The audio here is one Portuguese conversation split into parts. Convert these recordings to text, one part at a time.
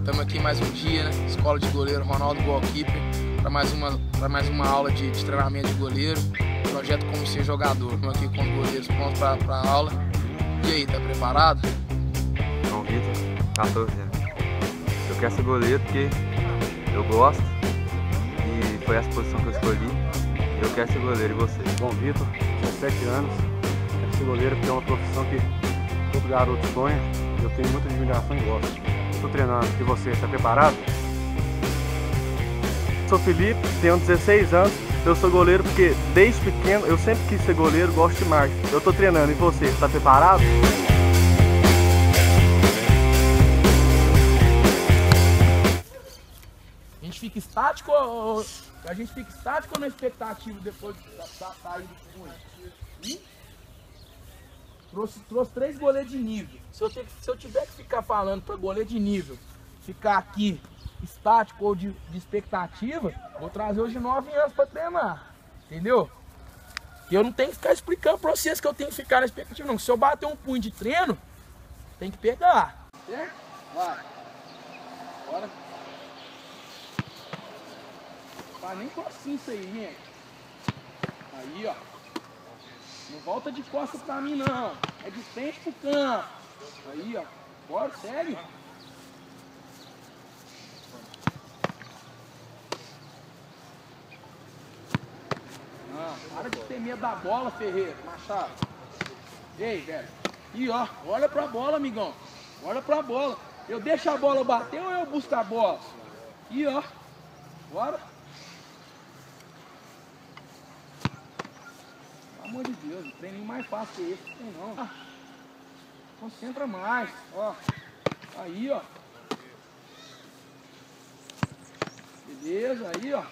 Estamos aqui mais um dia, né? Escola de Goleiro Ronaldo Goalkeeper, para mais uma aula de treinamento de goleiro, projeto Como Ser Jogador. Estamos aqui com os goleiros prontos para a aula. E aí, tá preparado? João Vitor, 14 anos. Eu quero ser goleiro porque eu gosto e foi essa posição que eu escolhi. E eu quero ser goleiro, e você? João Vitor, 17 anos. Quero ser goleiro porque é uma profissão que todo garoto sonha. Eu tenho muita admiração e gosto. Estou treinando. E você, está preparado? Sou Felipe, tenho 16 anos. Eu sou goleiro porque desde pequeno eu sempre quis ser goleiro, gosto demais. Eu estou treinando. E você, está preparado? A gente fica estático ou na expectativa depois da saída do punho? Trouxe 3 goleiros de nível. Se eu tiver que ficar falando para goleiro de nível ficar aqui estático ou de expectativa, vou trazer hoje 9 anos para treinar, entendeu? E eu não tenho que ficar explicando para vocês que eu tenho que ficar na expectativa, não. Se eu bater um punho de treino, tem que pegar, certo? Vai, bora. Faz nem cocinho isso aí, gente. Aí, ó. Não volta de costas pra mim, não. É de frente pro campo. Aí, ó. Bora, segue. Não, para de ter medo da bola, Ferreira, Machado. Ei, velho. E ó, olha pra bola, amigão. Olha pra bola. Eu deixo a bola bater ou eu busco a bola? E ó. Bora. Pelo amor de Deus, o treininho mais fácil que esse não tem não. Concentra mais, ó. Aí, ó. Beleza, aí, ó.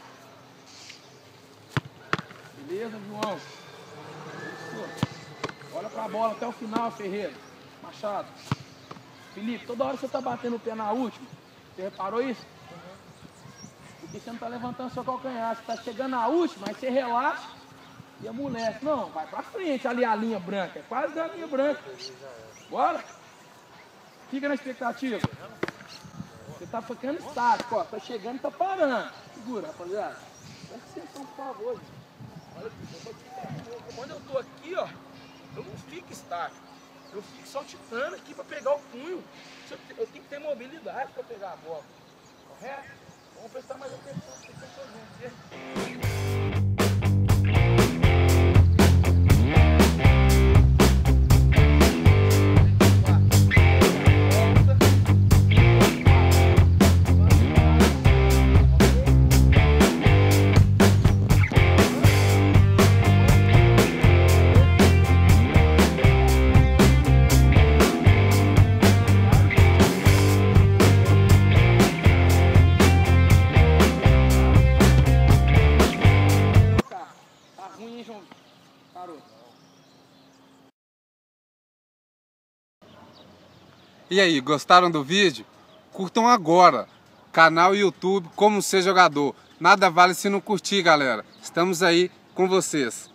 Beleza, João. Isso. Olha pra bola até o final, Ferreira. Machado. Felipe, toda hora você tá batendo o pé na última. Você reparou isso? Porque você não tá levantando seu calcanhar. Você tá chegando na última, aí você relaxa. E a mulher, não, vai pra frente ali a linha branca, é quase da linha branca. Bora? Fica na expectativa. Você tá ficando estático, ó, tá chegando e tá parando. Segura, rapaziada. Presta atenção, por favor. Olha aqui, quando eu tô aqui, ó, eu não fico estático. Eu fico saltitando aqui pra pegar o punho. Eu tenho que ter mobilidade pra pegar a bola. Correto? Vamos prestar mais atenção no que você tá fazendo, certo? E aí, gostaram do vídeo? Curtam agora! Canal YouTube Como Ser Jogador. Nada vale se não curtir, galera. Estamos aí com vocês.